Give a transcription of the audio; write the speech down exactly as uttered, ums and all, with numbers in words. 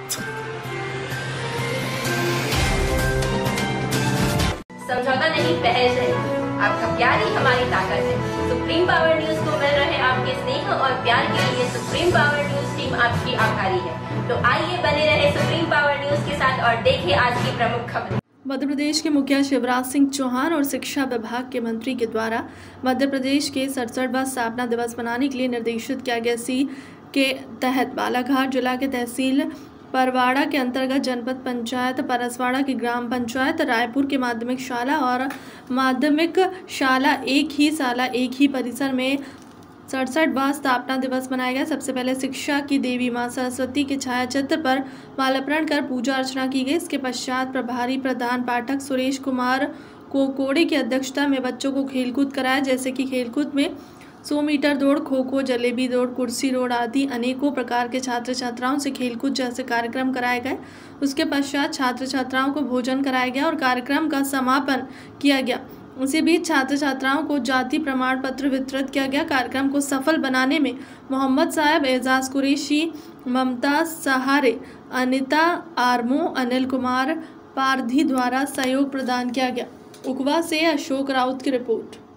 समझौता नहीं, बहस है। आपका प्यार ही हमारी ताकत है। सुप्रीम पावर न्यूज को मिल रहे आपके स्नेह और प्यार के लिए सुप्रीम पावर न्यूज टीम आपकी आभारी है। तो आइए बने रहे सुप्रीम पावर न्यूज के साथ और देखें आज की प्रमुख खबर। मध्य प्रदेश के मुखिया शिवराज सिंह चौहान और शिक्षा विभाग के मंत्री के द्वारा मध्य प्रदेश के सड़सठवां स्थापना दिवस मनाने के लिए निर्देशित किया गया। इसी के तहत बालाघाट जिला के तहसील परवाड़ा के अंतर्गत जनपद पंचायत परसवाड़ा की ग्राम पंचायत रायपुर के माध्यमिक शाला और माध्यमिक शाला एक ही शाला एक ही परिसर में सड़सठवां स्थापना दिवस मनाया गया। सबसे पहले शिक्षा की देवी मां सरस्वती के छायाचित्र पर माल्यार्पण कर पूजा अर्चना की गई। इसके पश्चात प्रभारी प्रधान पाठक सुरेश कुमार कोकोड़े की अध्यक्षता में बच्चों को खेलकूद कराया, जैसे कि खेलकूद में सौ मीटर दौड़, खो खो, जलेबी दौड़, कुर्सी दौड़ आदि अनेकों प्रकार के छात्र छात्राओं से खेलकूद जैसे कार्यक्रम कराए गए। उसके पश्चात छात्र छात्राओं को भोजन कराया गया और कार्यक्रम का समापन किया गया। उसी बीच छात्र छात्राओं को जाति प्रमाण पत्र वितरित किया गया। कार्यक्रम को सफल बनाने में मोहम्मद साहब, एजाज कुरैशी, ममता सहारे, अनिता आर्मो, अनिल कुमार पारधी द्वारा सहयोग प्रदान किया गया। उकवा से अशोक राउत की रिपोर्ट।